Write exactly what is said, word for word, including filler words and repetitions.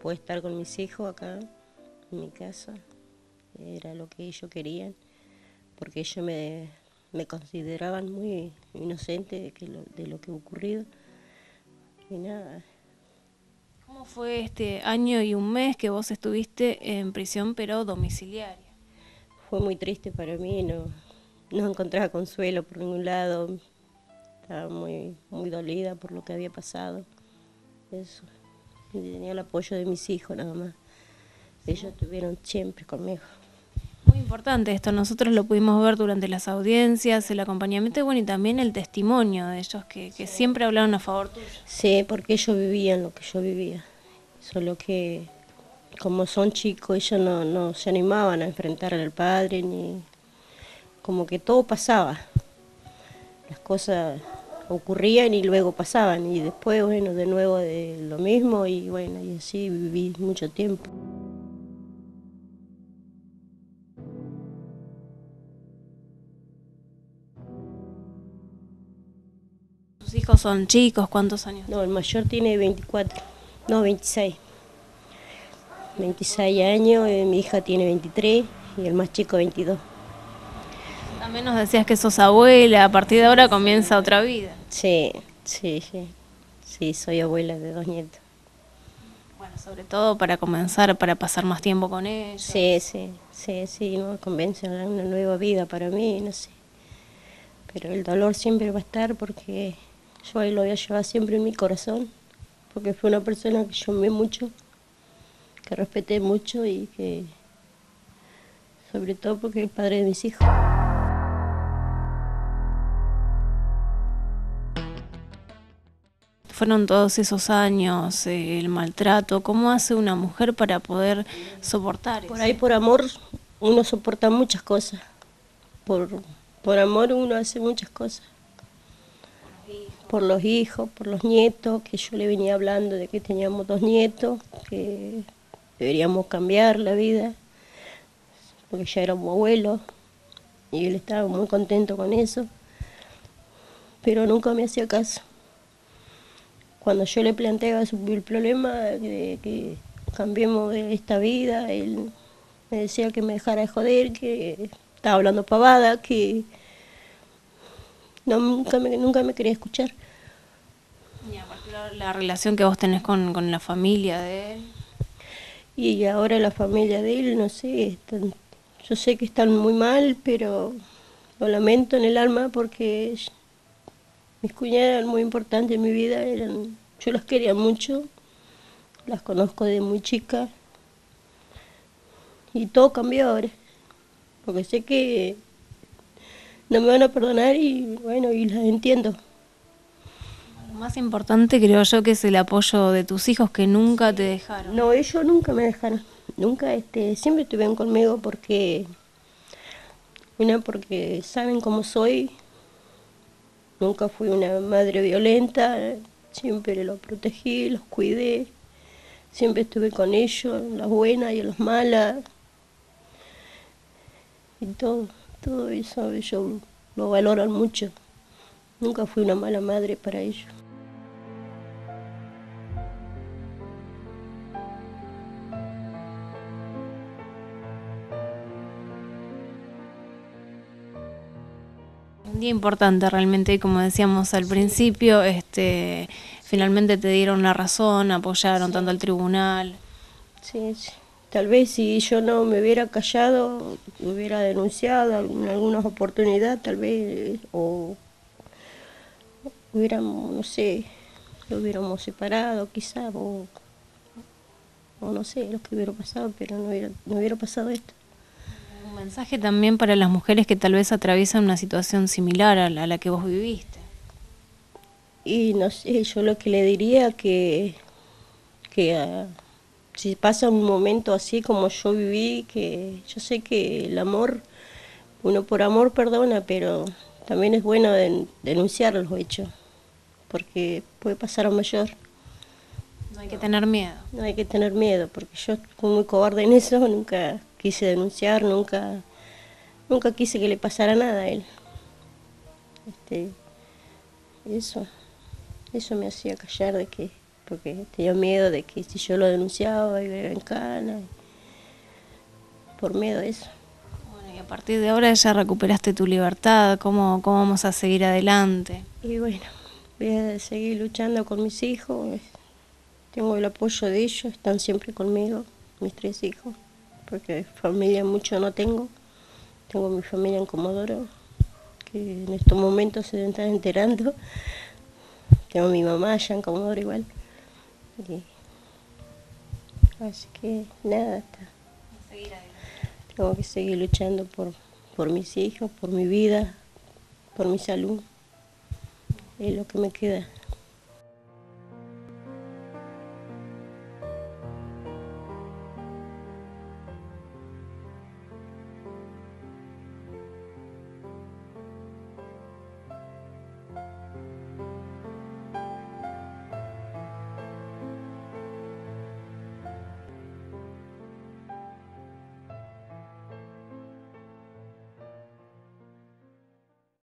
poder estar con mis hijos acá, en mi casa. Era lo que ellos querían, porque ellos me, me consideraban muy inocente de, que lo, de lo que ha ocurrido. Y nada. ¿Cómo fue este año y un mes que vos estuviste en prisión, pero domiciliaria? Fue muy triste para mí, no, no encontraba consuelo por ningún lado. Estaba muy, muy dolida por lo que había pasado. Eso. Y tenía el apoyo de mis hijos nada más. Ellos estuvieron siempre conmigo. Muy importante esto, nosotros lo pudimos ver durante las audiencias, el acompañamiento, bueno, y también el testimonio de ellos que, que siempre hablaron a favor tuyo. Sí, porque ellos vivían lo que yo vivía. Solo que, como son chicos, ellos no, no se animaban a enfrentar al padre, ni como que todo pasaba. Las cosas ocurrían y luego pasaban, y después, bueno, de nuevo de lo mismo, y bueno, y así viví mucho tiempo. Tus hijos son chicos, ¿cuántos años? No, el mayor tiene veinticuatro, no, veintiséis. veintiséis años, eh, mi hija tiene veintitrés y el más chico veintidós. También nos decías que sos abuela, a partir de ahora comienza otra vida. Sí, sí, sí. Sí, soy abuela de dos nietos. Bueno, sobre todo para comenzar, para pasar más tiempo con ellos. Sí, sí, sí, sí, no convence a una nueva vida para mí, no sé. Pero el dolor siempre va a estar porque yo ahí lo voy a llevar siempre en mi corazón, porque fue una persona que yo amé mucho, que respeté mucho y que, sobre todo porque es el padre de mis hijos. Fueron todos esos años, eh, el maltrato. ¿Cómo hace una mujer para poder soportar eso? Por ahí por amor uno soporta muchas cosas, por, por amor uno hace muchas cosas. Por los hijos, por los nietos, que yo le venía hablando de que teníamos dos nietos, que deberíamos cambiar la vida, porque ya éramos abuelos, y él estaba muy contento con eso, pero nunca me hacía caso. Cuando yo le planteaba el problema de que cambiemos de esta vida, él me decía que me dejara de joder, que estaba hablando pavada, que no, nunca, me, nunca me quería escuchar. Y aparte la, la relación que vos tenés con, con la familia de él. Y ahora la familia de él, no sé, están, yo sé que están muy mal, pero lo lamento en el alma porque mis cuñadas eran muy importantes en mi vida, eran, yo las quería mucho, las conozco de muy chica y todo cambió ahora, porque sé que no me van a perdonar y bueno, y las entiendo. Lo más importante creo yo que es el apoyo de tus hijos que nunca te dejaron. No, ellos nunca me dejaron, nunca, este, siempre estuvieron conmigo porque, una, porque saben cómo soy. Nunca fui una madre violenta, siempre los protegí, los cuidé, siempre estuve con ellos, en las buenas y en las malas. Y todo, todo eso ellos lo valoran mucho. Nunca fui una mala madre para ellos. Un día importante realmente, y como decíamos al principio, este, finalmente te dieron la razón, apoyaron Sí. tanto al tribunal. Sí, sí. Tal vez si yo no me hubiera callado, hubiera denunciado en algunas oportunidades, tal vez, o hubiéramos, no sé, lo hubiéramos separado quizás, o, o no sé lo que hubiera pasado, pero no hubiera, no hubiera pasado esto. Un mensaje también para las mujeres que tal vez atraviesan una situación similar a la, a la que vos viviste. Y no sé, yo lo que le diría que, que uh, si pasa un momento así como yo viví, que yo sé que el amor, uno por amor perdona, pero también es bueno den, denunciar los hechos, porque puede pasar a mayor. No hay que tener miedo. No hay que tener miedo, porque yo fui muy cobarde en eso, nunca quise denunciar, nunca, nunca quise que le pasara nada a él. Este, eso, eso me hacía callar de que porque tenía miedo de que si yo lo denunciaba iba a ir en cana, por miedo a eso. Bueno, y a partir de ahora ya recuperaste tu libertad, ¿cómo, cómo vamos a seguir adelante? Y bueno, voy a seguir luchando con mis hijos, tengo el apoyo de ellos, están siempre conmigo, mis tres hijos, porque familia mucho no tengo, tengo mi familia en Comodoro, que en estos momentos se están enterando, tengo mi mamá allá en Comodoro igual, y así que nada, está. Tengo que seguir luchando por, por mis hijos, por mi vida, por mi salud, es lo que me queda.